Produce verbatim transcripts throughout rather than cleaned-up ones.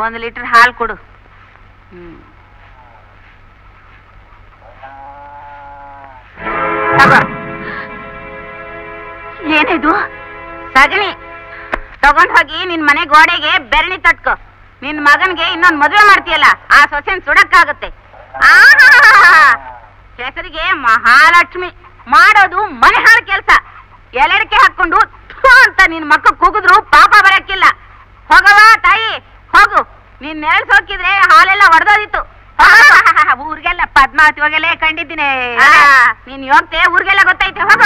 ಒಂದು ಲೀಟರ್ ಹಾಲು ಕೊಡು. ಹ್ಮ್ ಏನಿದು? ಸಗಣಿ ತಗೊಂಡ್ ಹೋಗಿ ನಿನ್ ಮನೆ ಗೋಡೆಗೆ ಬೆರಣಿ ತಟ್ಕೋ. ನಿನ್ ಮಗನ್ಗೆ ಇನ್ನೊಂದ್ ಮದುವೆ ಮಾಡ್ತೀಯಲ್ಲ, ಆ ಸೊಸೆನ್ ಸುಡಕ್ಕಾಗತ್ತೆ. ಹೆಸರಿಗೆ ಮಹಾಲಕ್ಷ್ಮಿ, ಮಾಡೋದು ಮನೆ ಹಾಳು ಕೆಲ್ಸ. ಎಲೆಡಿಕೆ ಹಾಕೊಂಡು ಅಂತ ನಿನ್ ಮಕ್ಕ ಕೂಗಿದ್ರು ಪಾಪ ಬರಕ್ಕಿಲ್ಲ. ಹೋಗವ ತಾಯಿ ಹೋಗು, ನೀನ್ ನೆರಳು ಸೋಕಿದ್ರೆ ಹಾಲೆಲ್ಲ ಒಡೆದೋದಿತ್ತು. ಊರಿಗೆಲ್ಲ ಪದ್ಮಾವತಿ ಹೋಗೆಲ್ಲ ಕಂಡಿದ್ದೀನಿ. ನೀನ್ ಹೋಗ್ತೆ ಊರಿಗೆಲ್ಲ ಗೊತ್ತೈತೆ, ಹೋಗು.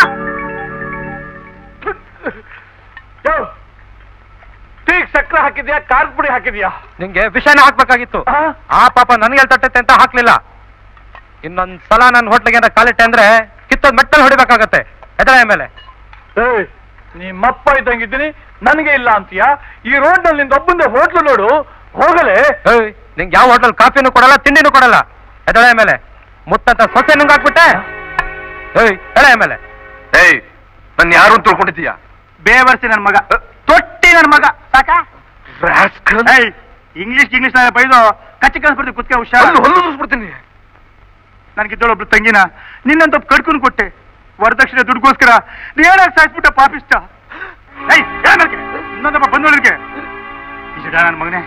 ಟೀಗ್ ಸಕ್ಕರೆ ಹಾಕಿದ್ಯಾ, ಖಾರದ ಪುಡಿ ಹಾಕಿದ್ಯಾ? ನಿಂಗೆ ವಿಷಯನ ಹಾಕ್ಬೇಕಾಗಿತ್ತು. ಆ ಪಾಪ ನನ್ಗೆ ತಟ್ಟೈತೆ ಅಂತ ಹಾಕ್ಲಿಲ್ಲ. ಇನ್ನೊಂದ್ ಸಲ ನನ್ನ ಹೋಟ್ಲಿಗೆ ಏನಾರ ಕಾಲಿಟ್ಟೆ ಅಂದ್ರೆ ಕಿತ್ತೋದ್ ಮೆಟ್ಟಲ್ಲಿ ಹೊಡಿಬೇಕಾಗತ್ತೆ. ಎದಳ ಮೇಲೆ ನಿಮ್ಮಪ್ಪ ಇದ್ದಂಗಿದ್ದೀನಿ, ನನಗೆ ಇಲ್ಲ ಅಂತೀಯ? ಈ ರೋಡ್ ನಲ್ಲಿ ನಿಂದ ಒಬ್ಬಂದೇ ಹೋಟ್ಲು ನೋಡು, ಹೋಗಲೇ. ನಿಂಗೆ ಯಾವ ಹೋಟ್ಲಲ್ ಕಾಫಿನೂ ಕೊಡಲ್ಲ, ತಿಂಡಿನೂ ಕೊಡಲ್ಲ. ಎದಳ ಮೇಲೆ ಮುತ್ತಂತ ಸೊಸೆ ನುಂಗ್ ಹಾಕ್ಬಿಟ್ಟೆ. ಏಯ್ ಎಳೆ ಮೇಲೆ. ಏಯ್ ನನ್ನ ಯಾರು ಅಂತ ತಿಳ್ಕೊಂಡಿದ್ದೀಯಾ? ಬೇವರ್ಸಿ ನನ್ ಮಗ, ತೊಟ್ಟಿ ನನ್ ಮಗ. ಸಾಕ ಇಂಗ್ಲಿಷ್ ಇಂಗ್ಲಿಷ್ ಬೈದು ಕಚ್ಚಿ ಕಳಿಸ್ಬಿಡ್ತೀನಿ. ಕುತ್ಕೆ ಹುಷಾರು, ಹೊಲಿಸ್ಬಿಡ್ತೀನಿ. ನನ್ಗಿದ್ದೊಳೊಬ್ಳು ತಂಗಿನ ನಿನ್ನಂತ ಕಡ್ಕೊಂಡು ಕೊಟ್ಟೆ. ವರದಕ್ಷಿಣೆ ದುಡ್ಗೋಸ್ಕರ ನೇರಾಗಿ ಸಾಯಿಸ್ಬಿಟ್ಟ ಪಾಪಿಷ್ಟ. ಇನ್ನೊಂದಪ್ಪ ಬಂದೋಳಿಗೆ ಇಷ್ಟ ನನ್ನ ಮಗನೇ.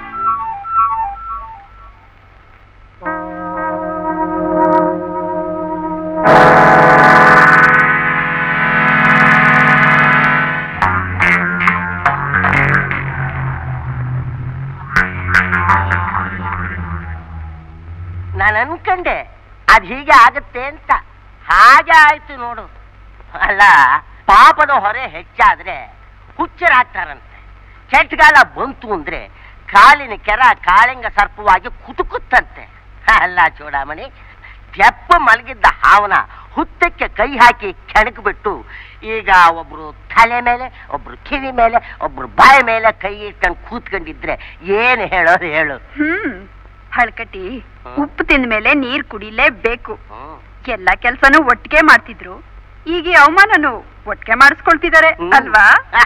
ನಾನು ಅನ್ಕಂಡೆ ಅದ್ ಹೀಗೆ ಆಗತ್ತೆ ಅಂತ. ಹಾಗೆ ಆಯ್ತು ನೋಡು. ಅಲ್ಲ, ಪಾಪದ ಹೊರೆ ಹೆಚ್ಚಾದ್ರೆ ಹುಚ್ಚರಾಗ್ತಾರಂತೆ. ಕೆಟ್ಟಗಾಲ ಬಂತು ಅಂದ್ರೆ ಕಾಲಿನ ಕೆರ ಕಾಳಿಂಗ ಸರ್ಪವಾಗಿ ಕುಟುಕುತ್ತಂತೆ. ಅಲ್ಲ ಚೂಡಾಮಣಿ, ತೆಪ್ಪ ಮಲಗಿದ್ದ ಹಾವನ ಹುತ್ತಕ್ಕೆ ಕೈ ಹಾಕಿ ಕೆಣಕ್ ಬಿಟ್ಟು ಈಗ ಒಬ್ರು ತಲೆ ಮೇಲೆ, ಒಬ್ರು ಕಿವಿ ಮೇಲೆ, ಒಬ್ರು ಬಾಯಿ ಮೇಲೆ ಕೈ ಇಟ್ಕೊಂಡು ಕೂತ್ಕೊಂಡಿದ್ರೆ ಏನ್ ಹೇಳೋದು ಹೇಳು? ಹ್ಮ್ ಹಳ್ಕಟಿ ಉಪ್ಪು ತಿಂದ ಮೇಲೆ ನೀರ್ ಕುಡಿಲೇಬೇಕು. ಎಲ್ಲಾ ಕೆಲ್ಸನೂ ಒಟ್ಟಿಗೆ ಮಾಡ್ತಿದ್ರು, ಈಗ ಅವಮಾನನು ಒಟ್ಟಿಗೆ ಮಾಡಿಸ್ಕೊಳ್ತಿದ್ದಾರೆ ಅಲ್ವಾ?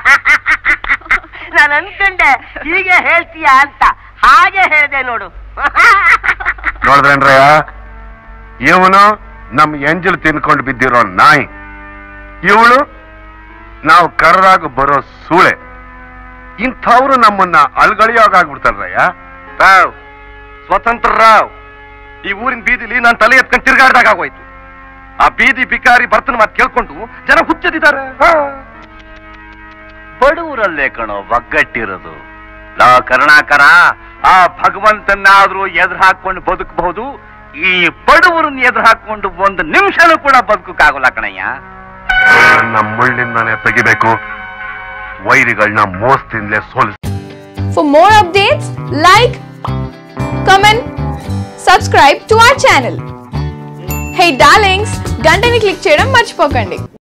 ನಾನು ಅನ್ಕೊಂಡೆ ಹೀಗೆ ಹೇಳ್ತೀಯ ಅಂತ, ಹಾಗೆ ಹೇಳ್ದೆ ನೋಡು. ನೋಡಿದ್ರೇನ್ರಯ್ಯ, ಇವನು ನಮ್ ಎಂಜಲ್ ತಿನ್ಕೊಂಡು ಬಿದ್ದಿರೋ ನಾಯಿ, ಇವಳು ನಾವು ಕರ್ರಾಗ ಬರೋ ಸೂಳೆ. ಇಂಥವ್ರು ನಮ್ಮನ್ನ ಅಲ್ಗಳಿಯಾಗ್ಬಿಡ್ತಾರಯ್ಯ. ರಾವ್ ಸ್ವತಂತ್ರ ರಾವ್, ಈ ಊರಿನ ಬೀದಿಲಿ ನಾನು ತಲೆ ಎತ್ಕೊಂಡು ತಿರ್ಗಾಡ್ದಾಗ ಆಗೋಯ್ತು. ಆ ಬೀದಿ ಬಿಕಾರಿ ಬರ್ತನ ಮಾತು ಕೇಳ್ಕೊಂಡು ಜನ ಹುಚ್ಚದಿದ್ದಾರೆ. ಬಡವರಲ್ಲೇ ಕಣೋ ಒಗ್ಗಟ್ಟಿರೋದು. ಲಾ ಕರುಣಾಕರ, ಆ ಭಗವಂತನಾದ್ರೂ ಎದುರು ಹಾಕೊಂಡು ಬದುಕಬಹುದು, ಈ ಬಡವರನ್ನ ಎದುರು ಹಾಕೊಂಡು ಒಂದು ನಿಮಿಷನೂ ಕೂಡ ಬದುಕಕ್ಕಾಗಲ್ಲ ಕಣಯ್ಯ. ನಮ್ಮ ಮುಳ್ಳಿಂದಾನೆ ತೆಗಿಬೇಕು, ವೈರಿಗಳನ್ನ ಮೋಸದಿಂದಲೇ ಸೋಲಿಸ. For more updates, like, comment, subscribe to our channel. Hey darlings, గంటని click చేయడం మర్చిపోకండి.